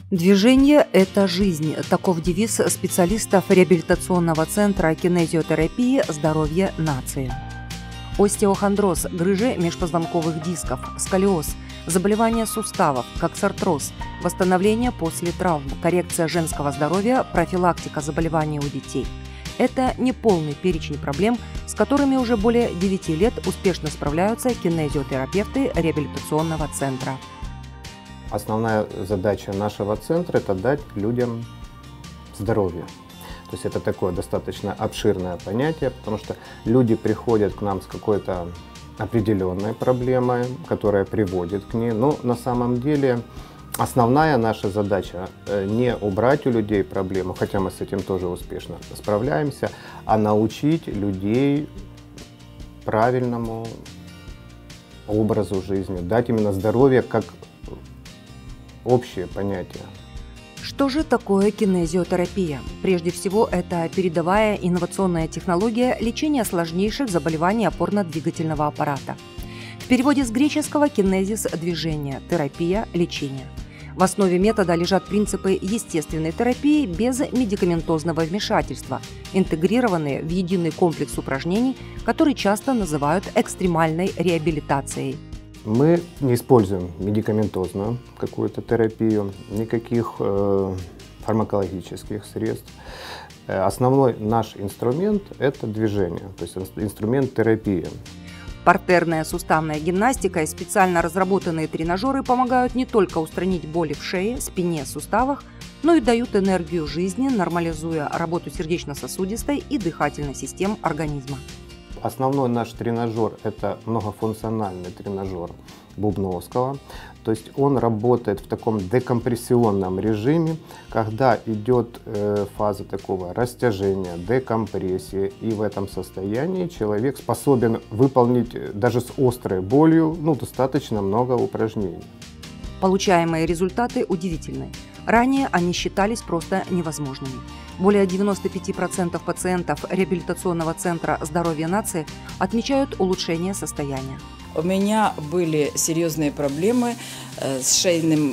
Движение – это жизнь. Таков девиз специалистов реабилитационного центра кинезиотерапии «Здоровье нации». Остеохондроз, грыжи межпозвонковых дисков, сколиоз, заболевания суставов, коксартроз, восстановление после травм, коррекция женского здоровья, профилактика заболеваний у детей – это неполный перечень проблем, с которыми уже более 9 лет успешно справляются кинезиотерапевты реабилитационного центра. Основная задача нашего центра – это дать людям здоровье. То есть это такое достаточно обширное понятие, потому что люди приходят к нам с какой-то определенной проблемой, которая приводит к ней. Но на самом деле основная наша задача не убрать у людей проблему, хотя мы с этим тоже успешно справляемся, а научить людей правильному образу жизни, дать именно здоровье как общее понятие. Что же такое кинезиотерапия? Прежде всего, это передовая инновационная технология лечения сложнейших заболеваний опорно-двигательного аппарата. В переводе с греческого «кинезис» – движение, терапия – лечение. В основе метода лежат принципы естественной терапии без медикаментозного вмешательства, интегрированные в единый комплекс упражнений, который часто называют экстремальной реабилитацией. Мы не используем медикаментозную какую-то терапию, никаких фармакологических средств. Основной наш инструмент – это движение, то есть инструмент терапии. Партерная суставная гимнастика и специально разработанные тренажеры помогают не только устранить боли в шее, спине, суставах, но и дают энергию жизни, нормализуя работу сердечно-сосудистой и дыхательной систем организма. Основной наш тренажер – это многофункциональный тренажер Бубновского. То есть он работает в таком декомпрессионном режиме, когда идет фаза такого растяжения, декомпрессии. И в этом состоянии человек способен выполнить даже с острой болью достаточно много упражнений. Получаемые результаты удивительны. Ранее они считались просто невозможными. Более 95% пациентов реабилитационного центра «Здоровье нации» отмечают улучшение состояния. У меня были серьезные проблемы с шейным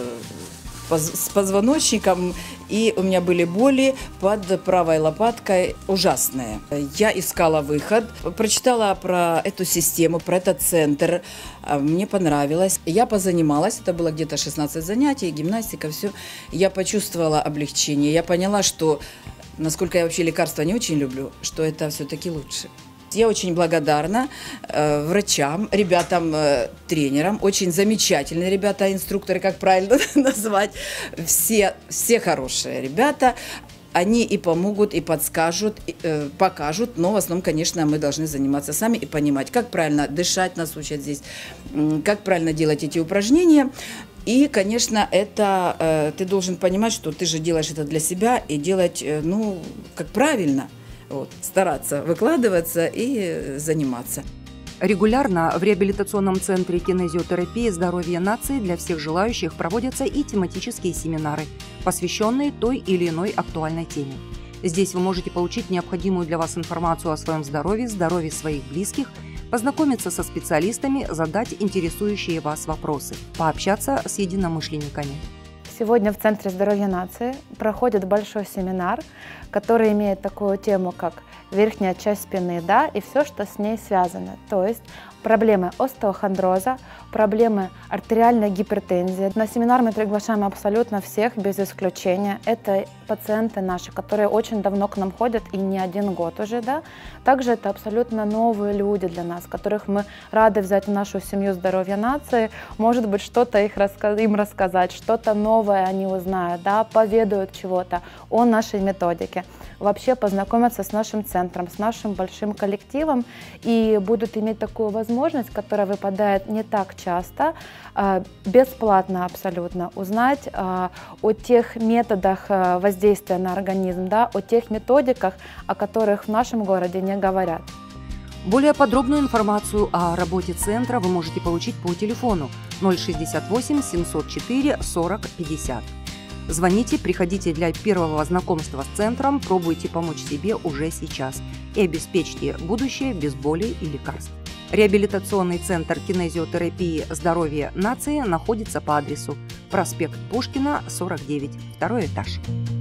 с позвоночником, и у меня были боли под правой лопаткой ужасные. Я искала выход, прочитала про эту систему, про этот центр, мне понравилось. Я позанималась, это было где-то 16 занятий, гимнастика, все. Я почувствовала облегчение, я поняла, что, насколько я вообще лекарства не очень люблю, что это все-таки лучше. Я очень благодарна врачам, ребятам, тренерам, очень замечательные ребята, инструкторы, как правильно назвать, все хорошие ребята. Они и помогут, и подскажут, и покажут, но в основном, конечно, мы должны заниматься сами и понимать, как правильно дышать, нас учат здесь, как правильно делать эти упражнения. И, конечно, это ты должен понимать, что ты же делаешь это для себя и делать, как правильно. Стараться выкладываться и заниматься. Регулярно в реабилитационном центре кинезиотерапии «Здоровье нации» для всех желающих проводятся и тематические семинары, посвященные той или иной актуальной теме. Здесь вы можете получить необходимую для вас информацию о своем здоровье, здоровье своих близких, познакомиться со специалистами, задать интересующие вас вопросы, пообщаться с единомышленниками. Сегодня в Центре здоровья нации проходит большой семинар, который имеет такую тему, как верхняя часть спины, и все, что с ней связано. То есть проблемы остеохондроза, проблемы артериальной гипертензии. На семинар мы приглашаем абсолютно всех, без исключения. Это пациенты наши, которые очень давно к нам ходят, и не 1 год уже. Также это абсолютно новые люди для нас, которых мы рады взять в нашу семью здоровья нации. Может быть, что-то им рассказать, что-то новое они узнают, поведают чего-то о нашей методике. Вообще познакомиться с нашим центром, с нашим большим коллективом, и будут иметь такую возможность, которая выпадает не так часто, бесплатно абсолютно узнать о тех методах воздействия на организм, о тех методиках, о которых в нашем городе не говорят. Более подробную информацию о работе центра вы можете получить по телефону 068 704 40 50. Звоните, приходите для первого знакомства с центром, пробуйте помочь себе уже сейчас и обеспечьте будущее без боли и лекарств. Реабилитационный центр кинезиотерапии «Здоровье нации» находится по адресу Проспект Пушкина, 49, второй этаж.